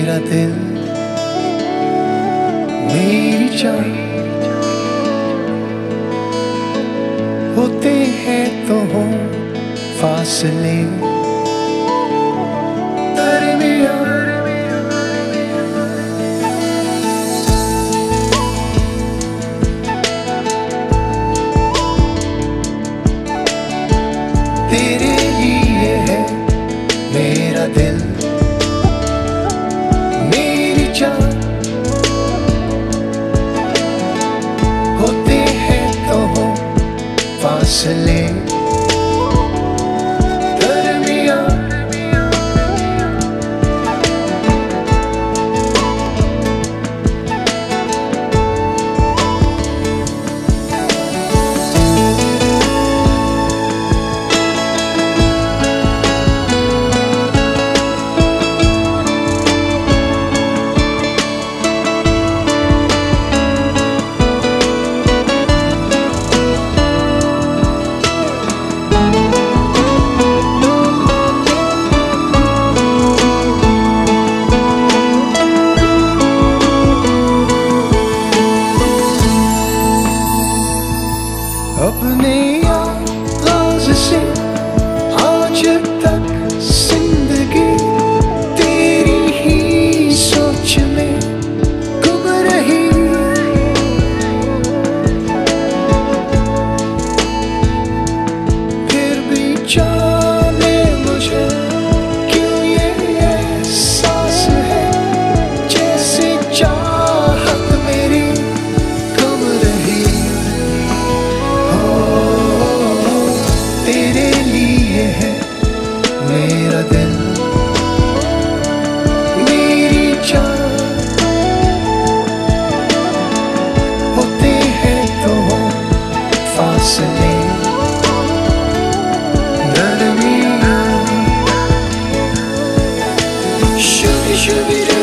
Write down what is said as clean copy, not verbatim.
मेरा दिल मेरी जान होते हैं तो हो फासले तेरे लिए है मेरा दिल मेरी जान होते हैं तो हो फासले अपने आगाज से आज तक जिंदगी तेरी ही सोच में गुम रही फिर भी जाने मुझे क्यों ये एहसास है जैसे चाहत मेरी कम रही तेरे लिए है मेरा दिल मेरी जान होते हैं तो हो फासले दरमियान शुभी शुभी